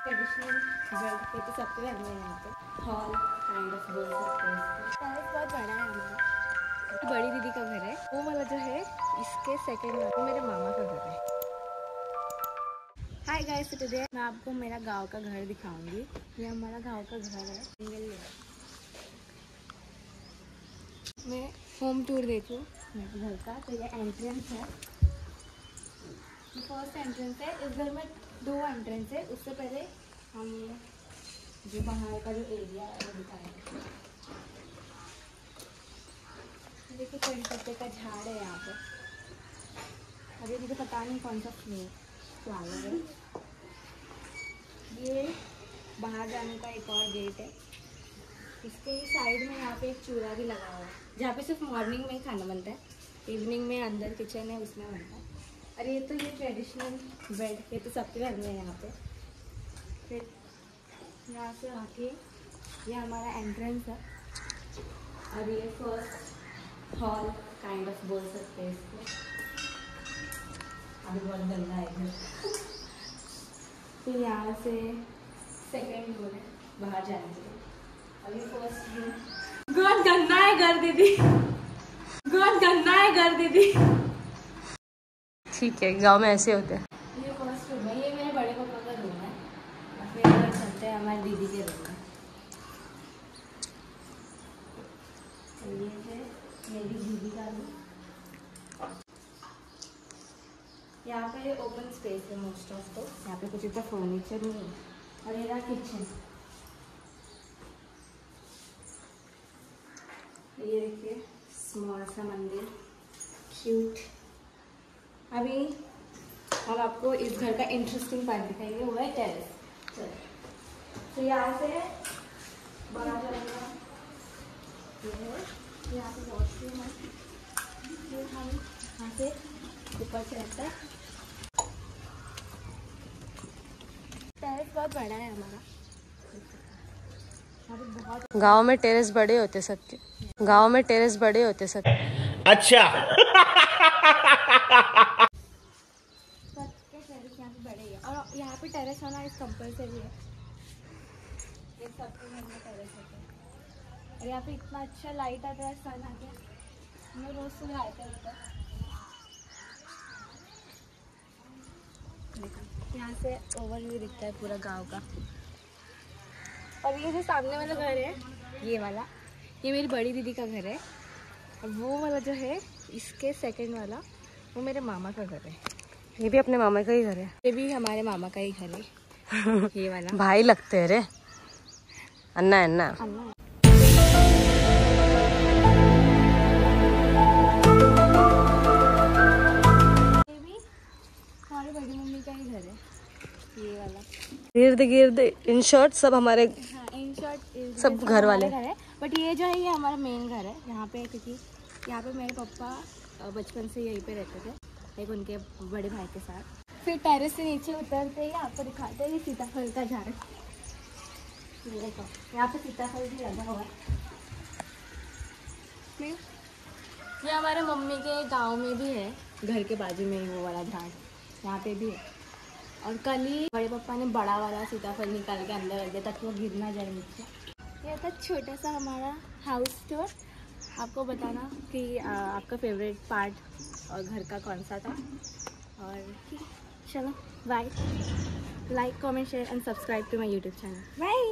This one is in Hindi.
ट्रेडिशनल बेड पे तो सबके घर में यहाँ पे हॉल काइंड ऑफ बोल सकते हैं इसको। टेरेस बहुत बड़ा है हमारा। बड़ी दीदी का घर है, वो वाला जो है इसके सेकंड वाला मेरे मामा का घर है। हाय गाइस, तो टुडे मैं आपको मेरा गांव का घर दिखाऊंगी। ये हमारा गांव का घर है, सिंगल लेयर। मैं होम टूर देती हूँ मेरे घर का। तो ये एंट्रेंस है, ये फर्स्ट एंट्रेंस है। इस घर में 2 एंट्रेंस है। उससे पहले हम जो बाहर का जो एरिया है वो दिखाएंगे। देखिए कड़ी पत्ते का झाड़ है यहाँ पे। अभी मुझे पता नहीं कौन सा फ्लावर है। ये बाहर जाने का एक और गेट है। इसके ही साइड में यहाँ पे एक चूल्हा भी लगा हुआ है, जहाँ पे सिर्फ मॉर्निंग में ही खाना बनता है। इवनिंग में अंदर किचन है, उसमें बनता है। और ये तो ये ट्रेडिशनल बेड, ये तो सबके घर में है यहाँ पे। फिर यहाँ से आके ये हमारा एंट्रेंस है। और ये फर्स्ट हॉल काइंड ऑफ बोल सकते हैं इसको। अभी बहुत गंदा है घर। फिर यहाँ से सेकेंड डोर है बाहर जाने के लिए। और ये फर्स्ट रूम। बहुत गंदा है घर दीदी, बहुत गंदा है घर दीदी। ठीक है, गांव में ऐसे होते हैं। ये फर्स्ट रूम है, ये मेरे बड़े पापा का रूम है। फिर अगर चलते हैं हमारी दीदी के रूम में। ये है मेरी दीदी का रूम। यहाँ पे ओपन स्पेस है मोस्ट ऑफ। तो यहाँ पे कुछ इतना फर्नीचर नहीं है। और ये रहा किचन। ये देखिए स्मॉल सा मंदिर, क्यूट। अभी हम आपको इस घर का इंटरेस्टिंग पार्ट दिखाएंगे, वो है टेरेस। चलो, तो यहाँ से बाहर जाएगा। यहाँ पे वॉशरूम है। फिर हम यहाँ से ऊपर से रहता है। टेरेस बहुत बड़ा है हमारा। बहुत गांव में टेरेस बड़े होते सबके, गांव में टेरेस बड़े होते सबके। अच्छा। सबके टेरेस यहाँ पे बड़े ही है। और यहाँ पे टेरेस होना इस कंपलसरी है। ये सबके घर में टेरेस होता है। और यहाँ पे इतना अच्छा लाइट आता है, सन आ गया। हम लोग रोज सुबह आते हैं ऊपर। यहाँ से ओवरव्यू दिखता है पूरा गांव का। और ये जो सामने वाला घर है, ये वाला, ये मेरी बड़ी दीदी का घर है। और वो वाला जो है इसके सेकंड वाला, वो मेरे मामा का घर है। ये भी अपने मामा का ही घर है। ये भी हमारे मामा का ही घर है। ये वाला भाई लगते हैं रे, अन्ना अन्ना। ये भी हमारी बड़ी मम्मी का ही घर है, ये वाला। गिर्द गिर्द इन शॉर्ट सब हमारे, हाँ, इन शॉर्ट सब घर वाले घर है। बट ये जो है ये हमारा मेन घर है यहाँ पे, क्योंकि यहाँ पे मेरे पापा बचपन से यहीं पे रहते थे, एक उनके बड़े भाई के साथ। फिर टेरेस से नीचे उतरते ही आपको दिखाते हैं ये सीताफल का झाड़। ये देखो यहाँ पे सीताफल भी लगा हुआ है। फिर ये हमारे मम्मी के गांव में भी है, घर के बाजू में ही वो वाला झाड़ यहाँ पे भी है। और कल ही बड़े पापा ने बड़ा वाला सीताफल निकाल के अंदर रख दिया ताकि वो गिर ना जाए नीचे। ये था छोटा सा हमारा हाउस टूर। आपको बताना कि आपका फेवरेट पार्ट और घर का कौन सा था। और चलो bye. Like, comment, share and subscribe to my YouTube channel. Bye.